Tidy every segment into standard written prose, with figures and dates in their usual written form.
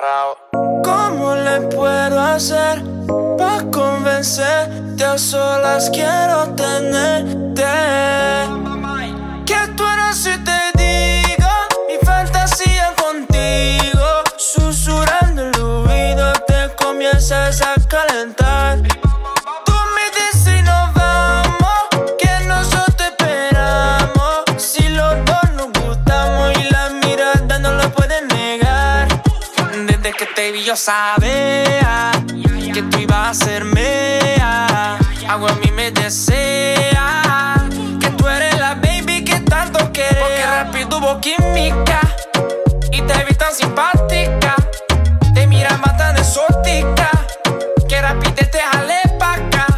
amarrado. ¿Cómo le puedo hacer pa' convencerte? A solas quiero tenerte. Que tú eres si te digo mi fantasía contigo. Susurrando el oído te comienzas a calentar. Tú me dices y nos vamos, que nosotros te esperamos. Si los dos nos gustamos y la mirada no lo pueden negar. Desde que te vi yo sabía que tú ibas a ser mía. Algo a mí me desea, que tú eres la baby que tanto quería. Porque rápido hubo química y te vi tan simpática. Te miraba tan exótica que rápido te jalé pa' acá.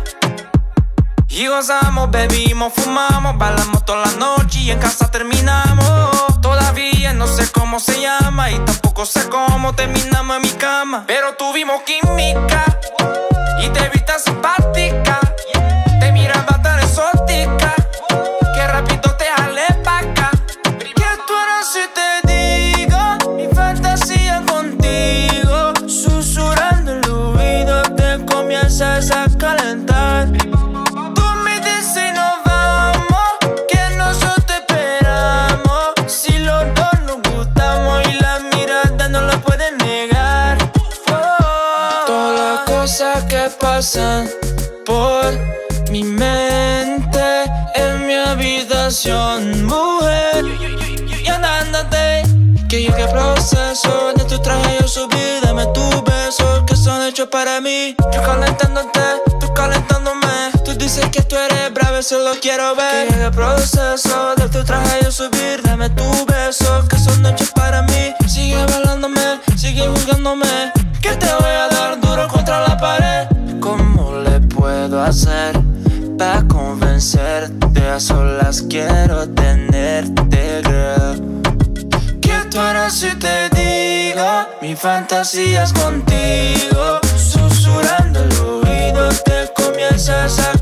Y gozamos, bebimos, fumamos, bailamos toda la noche y en casa terminamos. Todavía no sé cómo se llama y tampoco sé cómo terminamos en mi cama. Pero tuvimos química y te vi tan simpática. Te miraba tan exótica que rápido te jalé pa' acá. Que tú eres si te digo mi fantasía contigo. Susurrando el oído te comienzas a calentar. Tú me dices y nos vamos, que nosotros te esperamos. Si los dos nos gustamos y la mirada no la pueden negar. Todas las cosas que pasan por mi mente en mi habitación, mujer. Y andándote, que yo que proceso de tu traje yo subí. Dame tus besos que son hechos para mí. Yo calentándote, tú calentándome. Tú dices que tú eres bravo y solo quiero ver. Que llegue el proceso de tu traje yo subir. Dame tus besos que son hechos para mí. Sigue bailándome, sigue juzgándome, que te voy a dar duro contra la pared. ¿Cómo le puedo hacer pa' convencerte? A solas quiero tenerte, girl. Que tú eres si te digo mi fantasía es contigo. Susurrando el oído te comienzas a